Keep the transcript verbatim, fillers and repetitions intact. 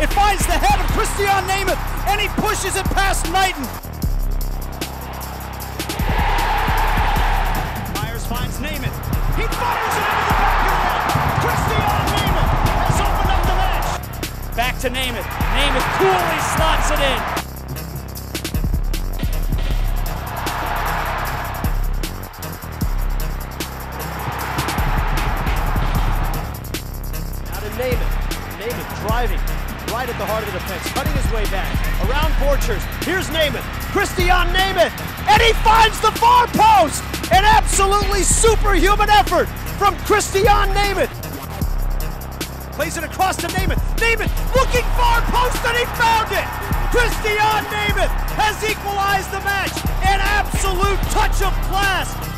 It finds the head of Krisztian Nemeth, and he pushes it past Knighton. Myers finds Nemeth. He fires it into the back of the net. Krisztian Nemeth has opened up the match. Back to Nemeth. Nemeth coolly slots it in. Nemeth. Nemeth driving right at the heart of the defense, cutting his way back. Around Borchers. Here's Nemeth. Krisztian Nemeth. And he finds the far post! An absolutely superhuman effort from Krisztian Nemeth. Plays it across to Nemeth. Nemeth looking far post, and he found it! Krisztian Nemeth has equalized the match. An absolute touch of class